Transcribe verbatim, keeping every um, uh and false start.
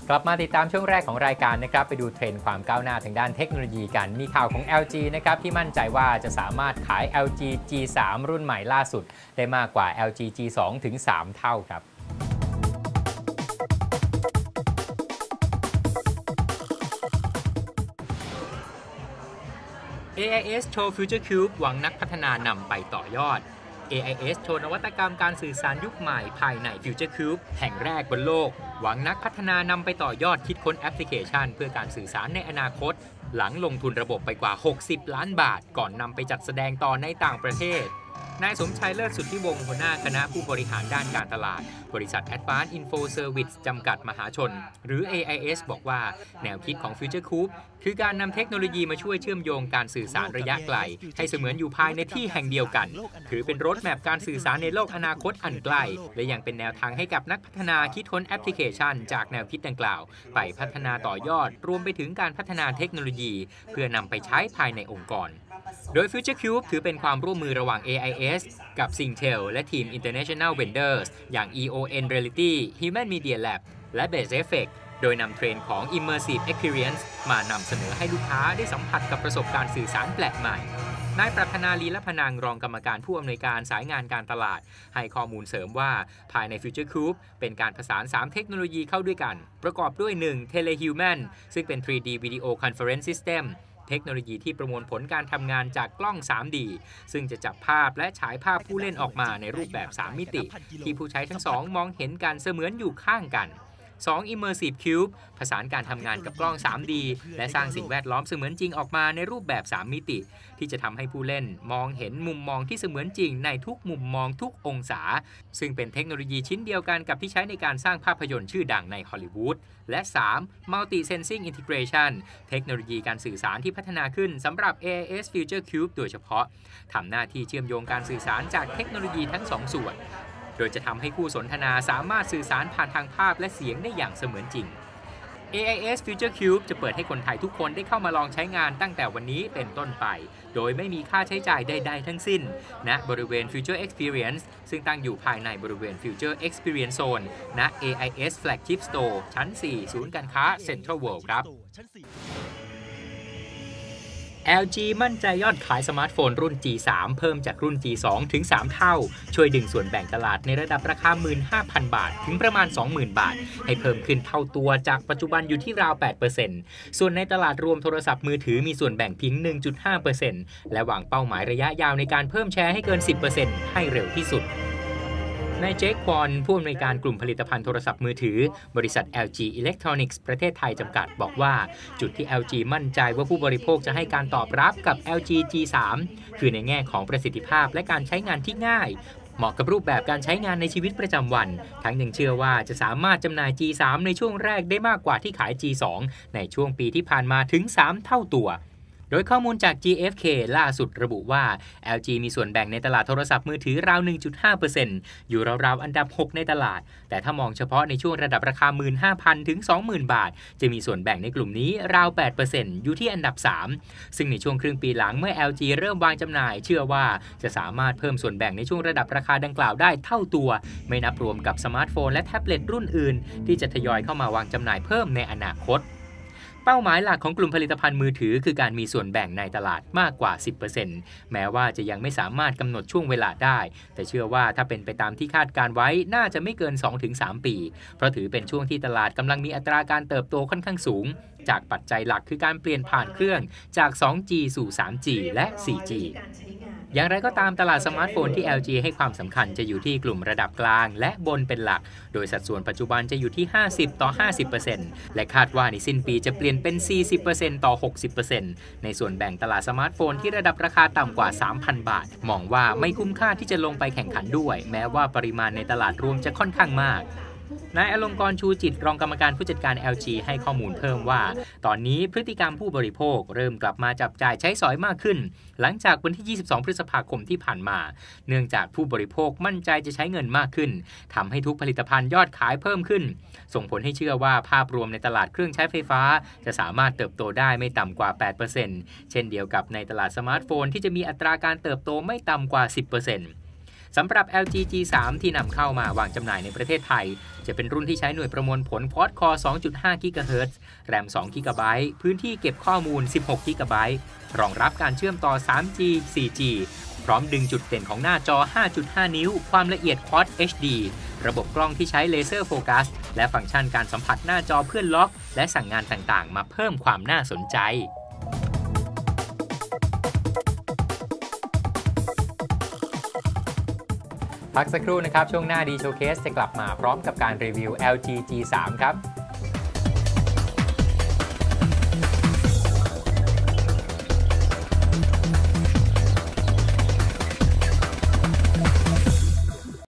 กลับมาติดตามช่วงแรกของรายการนะครับไปดูเทรนด์ความก้าวหน้าทางด้านเทคโนโลยีกันมีข่าวของ แอล จี นะครับที่มั่นใจว่าจะสามารถขาย แอล จี จี สาม รุ่นใหม่ล่าสุดได้มากกว่า แอล จี จี สอง ถึง สาม เท่าครับ เอ ไอ เอส โชว์ Future Cube หวังนักพัฒนานำไปต่อยอด เอ ไอ เอส โชว์นวัตกรรมการสื่อสารยุคใหม่ภายใน Future Cube แห่งแรกบนโลกหวังนักพัฒนานำไปต่อยอดคิดค้นแอปพลิเคชันเพื่อการสื่อสารในอนาคตหลังลงทุนระบบไปกว่าหกสิบล้านบาทก่อนนำไปจัดแสดงต่อในต่างประเทศนายสมชัยเลิศสุทธิวงศ์หัวหน้าคณะผู้บริหารด้านการตลาดบริษัท Advanced Info Service จำกัดมหาชนหรือ เอ ไอ เอส บอกว่าแนวคิดของ Future Cube คือการนำเทคโนโลยีมาช่วยเชื่อมโยงการสื่อสารระยะไกลให้เสมือนอยู่ภายในที่แห่งเดียวกันถือเป็นรถแมพการสื่อสารในโลกอนาคตอันใกล้และยังเป็นแนวทางให้กับนักพัฒนาคิดค้นแอปพลิเคชันจากแนวคิดดังกล่าวไปพัฒนาต่อยอดรวมไปถึงการพัฒนาเทคโนโลยีเพื่อนำไปใช้ภายในองค์กรโดย Future Cube ถือเป็นความร่วมมือระหว่าง เอ ไอ เอส กับ Singtel และทีม International Vendors อย่าง อี โอ เอ็น Reality Human Media Lab และ Base Effect โดยนำเทรนด์ของ Immersive Experience มานำเสนอให้ลูกค้าได้สัมผัสกับประสบการณ์สื่อสารแปลกใหม่นายปรัชนาลีละพนังรองกรรมการผู้อำนวยการสายงานการตลาดให้ข้อมูลเสริมว่าภายใน Future Cube เป็นการผสานสามเทคโนโลยีเข้าด้วยกันประกอบด้วย หนึ่ง Telehuman ซึ่งเป็น ทรี ดี Video Conference Systemเทคโนโลยีที่ประมวลผลการทำงานจากกล้อง ทรี ดี ซึ่งจะจับภาพและฉายภาพผู้เล่นออกมาในรูปแบบ สาม มิติที่ผู้ใช้ทั้งสองมองเห็นกันเสมือนอยู่ข้างกัน สอง Immersive Cube ผสานการทำงานกับกล้อง ทรี ดี และสร้างสิ่งแวดล้อมเสมือนจริงออกมาในรูปแบบ สาม มิติที่จะทำให้ผู้เล่นมองเห็นมุมมองที่เสมือนจริงในทุกมุมมองทุกองศาซึ่งเป็นเทคโนโลยีชิ้นเดียวกันกับที่ใช้ในการสร้างภาพยนตร์ชื่อดังในฮอลลีวูดและ สาม Multi Sensing Integration เทคโนโลยีการสื่อสารที่พัฒนาขึ้นสำหรับ เอ ไอ เอส Future Cube โดยเฉพาะทำหน้าที่เชื่อมโยงการสื่อสารจากเทคโนโลยีทั้งสองส่วนโดยจะทำให้คู่สนทนาสามารถสื่อสารผ่านทางภาพและเสียงได้อย่างเสมือนจริง เอ ไอ เอส Future Cube จะเปิดให้คนไทยทุกคนได้เข้ามาลองใช้งานตั้งแต่วันนี้เป็นต้นไปโดยไม่มีค่าใช้จ่ายใดๆทั้งสิ้นณบริเวณ Future Experience ซึ่งตั้งอยู่ภายในบริเวณ Future Experience Zone ณ เอ ไอ เอส Flagship Store ชั้น สี่ ศูนย์การค้า Central World ครับ แอล จี มั่นใจยอดขายสมาร์ทโฟนรุ่น จี สาม เพิ่มจากรุ่น จี สอง ถึง สาม เท่าช่วยดึงส่วนแบ่งตลาดในระดับราคา หนึ่งหมื่นห้าพัน บาทถึงประมาณ สองหมื่น บาทให้เพิ่มขึ้นเท่าตัวจากปัจจุบันอยู่ที่ราว แปดเปอร์เซ็นต์ ส่วนในตลาดรวมโทรศัพท์มือถือมีส่วนแบ่งเพียง หนึ่งจุดห้าเปอร์เซ็นต์ และวางเป้าหมายระยะยาวในการเพิ่มแชร์ให้เกิน สิบเปอร์เซ็นต์ ให้เร็วที่สุดนายเจคควอนผู้อำนวยการกลุ่มผลิตภัณฑ์โทรศัพท์มือถือบริษัท แอล จี Electronics ประเทศไทยจำกัดบอกว่าจุดที่ แอล จี มั่นใจว่าผู้บริโภคจะให้การตอบรับกับ แอล จี จี สาม คือในแง่ของประสิทธิภาพและการใช้งานที่ง่ายเหมาะกับรูปแบบการใช้งานในชีวิตประจำวันทั้งยังเชื่อว่าจะสามารถจำหน่าย จี สาม ในช่วงแรกได้มากกว่าที่ขาย จี สอง ในช่วงปีที่ผ่านมาถึง สาม เท่าตัวโดยข้อมูลจาก จี เอฟ เค ล่าสุดระบุว่า แอล จี มีส่วนแบ่งในตลาดโทรศัพท์มือถือราว หนึ่งจุดห้าเปอร์เซ็นต์ อยู่ราวๆอันดับ หก ในตลาดแต่ถ้ามองเฉพาะในช่วงระดับราคา หนึ่งหมื่นห้าพัน ถึง สองหมื่น บาทจะมีส่วนแบ่งในกลุ่มนี้ราว แปดเปอร์เซ็นต์ อยู่ที่อันดับ สาม ซึ่งในช่วงครึ่งปีหลังเมื่อ แอล จี เริ่มวางจำหน่ายเชื่อว่าจะสามารถเพิ่มส่วนแบ่งในช่วงระดับราคาดังกล่าวได้เท่าตัวไม่นับรวมกับสมาร์ทโฟนและแท็บเล็ตรุ่นอื่นที่จะทยอยเข้ามาวางจำหน่ายเพิ่มในอนาคตเป้าหมายหลักของกลุ่มผลิตภัณฑ์มือถือคือการมีส่วนแบ่งในตลาดมากกว่า สิบเปอร์เซ็นต์ แม้ว่าจะยังไม่สามารถกำหนดช่วงเวลาได้แต่เชื่อว่าถ้าเป็นไปตามที่คาดการไว้น่าจะไม่เกิน สองถึงสาม ปีเพราะถือเป็นช่วงที่ตลาดกำลังมีอัตราการเติบโตค่อนข้างสูงจากปัจจัยหลักคือการเปลี่ยนผ่านเครื่องจาก สองจี สู่ สามจี และ สี่จีอย่างไรก็ตามตลาดสมาร์ทโฟนที่ แอล จี ให้ความสำคัญจะอยู่ที่กลุ่มระดับกลางและบนเป็นหลักโดยสัดส่วนปัจจุบันจะอยู่ที่ ห้าสิบ ต่อ ห้าสิบเปอร์เซ็นต์ และคาดว่าในสิ้นปีจะเปลี่ยนเป็น สี่สิบเปอร์เซ็นต์ ต่อ หกสิบเปอร์เซ็นต์ ในส่วนแบ่งตลาดสมาร์ทโฟนที่ระดับราคาต่ำกว่า สามพัน บาทมองว่าไม่คุ้มค่าที่จะลงไปแข่งขันด้วยแม้ว่าปริมาณในตลาดรวมจะค่อนข้างมากนายอลงกรณ์ชูจิตรองกรรมการผู้จัดการ แอล จี ให้ข้อมูลเพิ่มว่าตอนนี้พฤติกรรมผู้บริโภคเริ่มกลับมาจับจ่ายใช้สอยมากขึ้นหลังจากวันที่ ยี่สิบสอง พฤษภาคมที่ผ่านมาเนื่องจากผู้บริโภคมั่นใจจะใช้เงินมากขึ้นทำให้ทุกผลิตภัณฑ์ยอดขายเพิ่มขึ้นส่งผลให้เชื่อว่าภาพรวมในตลาดเครื่องใช้ไฟฟ้าจะสามารถเติบโตได้ไม่ต่ำกว่า แปดเปอร์เซ็นต์ เช่นเดียวกับในตลาดสมาร์ทโฟนที่จะมีอัตราการเติบโตไม่ต่ำกว่า สิบเปอร์เซ็นต์สำหรับ แอล จี จี สาม ที่นำเข้ามาวางจำหน่ายในประเทศไทยจะเป็นรุ่นที่ใช้หน่วยประมวลผล Quad Core สองจุดห้า กิกะเฮิรตซ์ แรม สอง กิกะไบต์ พื้นที่เก็บข้อมูล สิบหก กิกะไบต์ รองรับการเชื่อมต่อ สามจี โฟร์จี พร้อมดึงจุดเด่นของหน้าจอ ห้าจุดห้า นิ้ว ความละเอียด Quad เอช ดี ระบบกล้องที่ใช้เลเซอร์โฟกัส และฟังก์ชันการสัมผัสหน้าจอเพื่อล็อก และสั่งงานต่างๆ มาเพิ่มความน่าสนใจพักสักครู่นะครับช่วงหน้า D Showcase จะกลับมาพร้อมกับการรีวิว แอล จี จี สาม ครับ